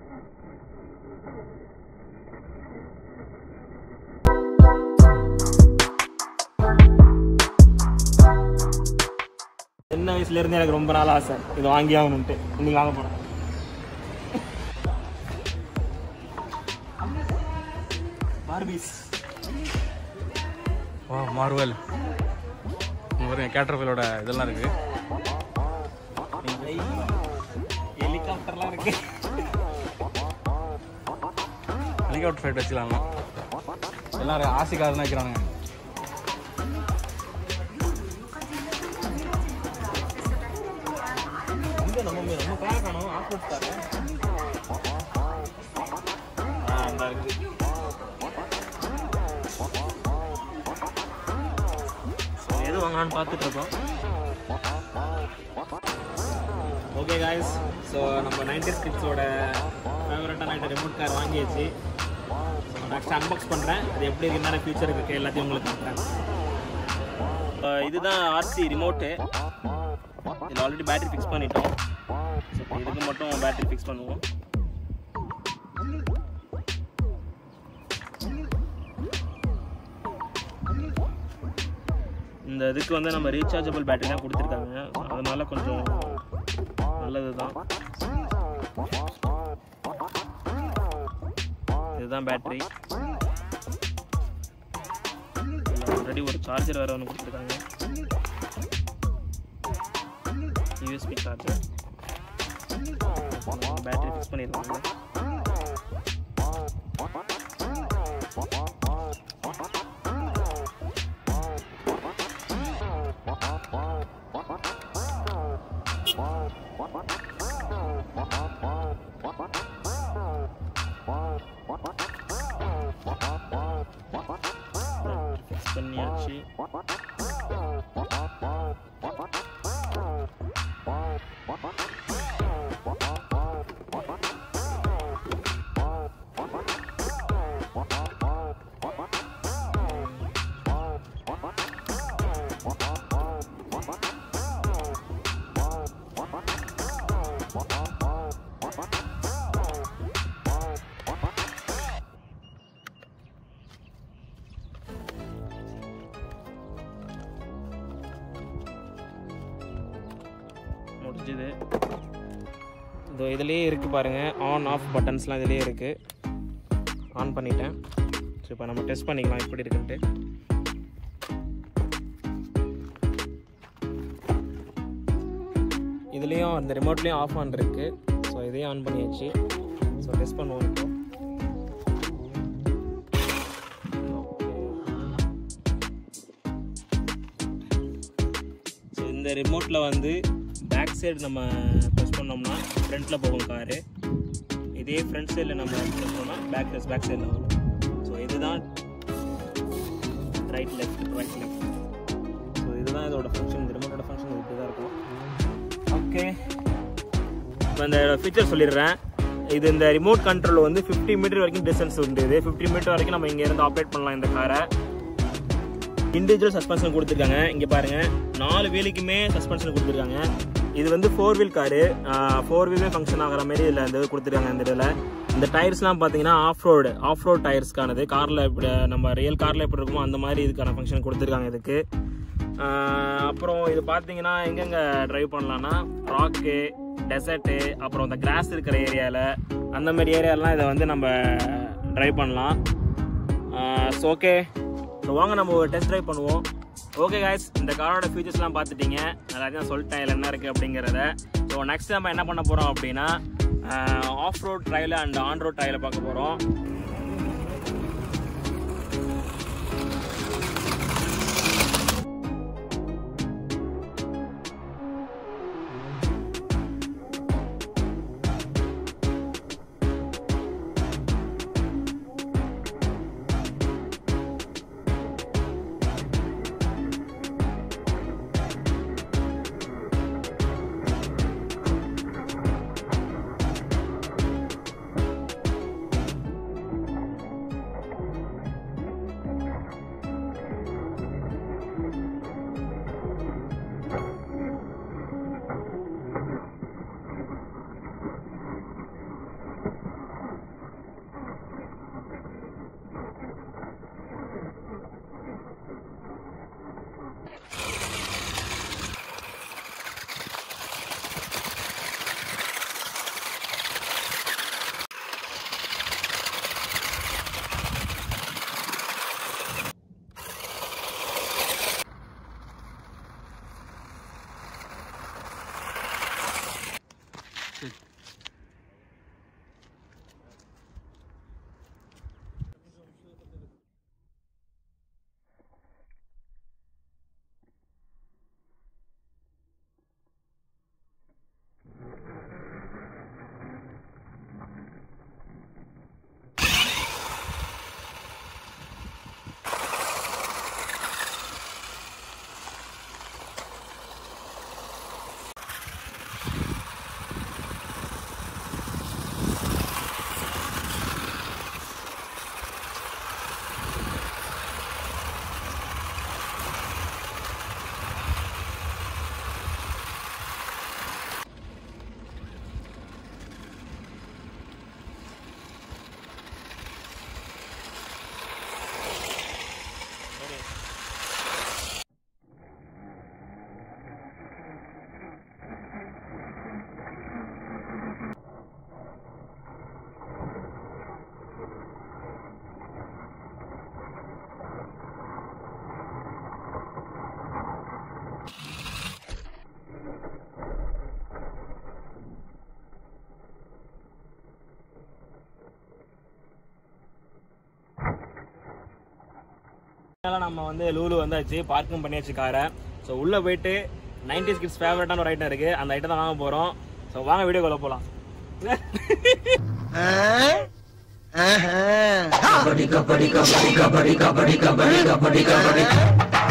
சின்ன வயசுலேருந்து எனக்கு ரொம்ப நாள் ஆசை இது வாங்கி ஆகணுன்ட்டு. இன்னைக்கு வாங்க போகிறேன். பார்பிஸ். வா மார்வல். ஒரு கேட்டர்பில்லோட இதெல்லாம் இருக்கு. ஹெலிகாப்டர்லாம் இருக்கு. ஹெலிகாப்டர் ஃபைட் வச்சுக்கலாம்ல. எல்லாரும் ஆசைக்காரன்னு வைக்கிறானுங்க. நம்ம கார் காணும் ஆஃப்ரோட் கார். எது வாங்கலான்னு பார்த்துட்டு இருக்கோம். ஓகே காய்ஸ், ஸோ நம்ம 90s கிட்ஸோட ஃபேவரட்டான ரிமோட் கார் வாங்கியாச்சு. நெக்ஸ்ட் அன்பாக்ஸ் பண்ணுறேன். அது எப்படி இருக்கு, என்னென்ன ஃபியூச்சர் இருக்குது எல்லாத்தையும் உங்களுக்கு காட்டுறேன். இதுதான் ஆர்சி ரிமோட்டு. இதில் ஆல்ரெடி பேட்டரி ஃபிக்ஸ் பண்ணிட்டோம். ஸோ இதுக்கு மட்டும் பேட்டரி ஃபிக்ஸ் பண்ணுவோம். இந்த இதுக்கு வந்து நம்ம ரீசார்ஜபிள் பேட்டரி தான் கொடுத்துருக்காங்க. அதனால கொஞ்சம் நல்லது தான். இதுதான் பேட்டரி. ஆல்ரெடி ஒரு சார்ஜர் வேறு ஒன்று கொடுத்துருக்காங்க. USB charger. பேட்டரி ஃபிக்ஸ் பண்ணிடுவாங்க. ஃபிக்ஸ் பண்ணியாச்சு. முடிஞ்சுது. இதோ இதுலேயே இருக்குது பாருங்கள். ஆன் ஆஃப் பட்டன்ஸ்லாம் இதுலேயே இருக்குது. ஆன் பண்ணிட்டேன். ஸோ இப்போ நம்ம டெஸ்ட் பண்ணிக்கலாம் எப்படி இருக்குன்ட்டு. இதுலேயும் அந்த ரிமோட்லேயும் ஆஃப் ஆன் இருக்குது. ஸோ இதையும் ஆன் பண்ணியாச்சு. ஸோ டெஸ்ட் பண்ணுவோம் இப்போ. ஸோ இந்த ரிமோட்டில் வந்து பேக் சைடு நம்ம ப்ரெஸ் பண்ணோம்னா ஃப்ரண்ட்டில் போகும் காரு. இதே ஃப்ரண்ட் சைடில் நம்ம ப்ரெஸ் பண்ணோம்னா பேக் சைடில் வரும். ஸோ இதுதான் ரைட் லெஃப்ட். ஸோ இதுதான் இதோட ஃபங்க்ஷன். இந்த ரிமோட்டோட ஃபங்க்ஷன் இப்படி தான் இருக்கும். ஓகே, இப்போ இந்த ஃபீச்சர் சொல்லிடுறேன். இது இந்த ரிமோட் கண்ட்ரோல் வந்து 50 மீட்டர் வரைக்கும் டிஸ்டன்ஸ் உண்டு. இது 50 மீட்டர் வரைக்கும் நம்ம இங்கேருந்து ஆப்ரேட் பண்ணலாம் இந்த காரை. இண்டிவிஜுவல் சஸ்பென்ஷன் கொடுத்துருக்காங்க. இங்கே பாருங்கள், 4 வீலுக்குமே சஸ்பென்ஷன் கொடுத்துருக்காங்க. இது வந்து 4 வீல் காரு. 4 வீலே ஃபங்க்ஷன் ஆகிற மாதிரி இதில் இந்த கொடுத்துருக்காங்க. இந்த இதில் இந்த டயர்ஸ்லாம் பார்த்தீங்கன்னா ஆஃப் ரோட் டயர்ஸ்க்கானது. காரில் இப்படி நம்ம ரியல் காரில் எப்படி இருக்குமோ அந்த மாதிரி இதுக்கான ஃபங்க்ஷன் கொடுத்துருக்காங்க இதுக்கு. அப்புறம் இது பார்த்தீங்கன்னா எங்கெங்கே ட்ரைவ் பண்ணலான்னா ராக்கு, டெசர்ட்டு, அப்புறம் இந்த கிராஸ் இருக்கிற ஏரியாவில், அந்த மாதிரி ஏரியாலாம் இதை வந்து நம்ம ட்ரைவ் பண்ணலாம். ஸோ ஓகே, ஸோ வாங்க நம்ம ஒரு டெஸ்ட் ட்ரைவ் பண்ணுவோம். ஓகே காய்ஸ், இந்த காரோட ஃபீச்சர்ஸ்லாம் பார்த்துட்டீங்க. எல்லாத்தையும் சொல்லிட்டேன் இதில் என்ன இருக்குது அப்படிங்கிறத. ஸோ நெக்ஸ்ட் நம்ம என்ன பண்ண போகிறோம் அப்படின்னா ஆஃப் ரோட் ட்ரைவில் அண்ட் ஆன் ரோட் ட்ரைவில் பார்க்க போகிறோம். நம்ம வந்து லூலு வந்தாச்சு, பார்க்கும் பண்ணியாச்சு காரை. ஸோ உள்ளே போயிட்டு 90s கிட்ஸ் ஃபேவரட்டான ஒரு ஐட்டம் இருக்குது, அந்த ஐட்டம் தான் வாங்க போகிறோம். ஸோ வாங்க வீடியோக்குள்ள போகலாம். கபடி கபடி கபடி கபடி கபடி கபடி கபடி கபடி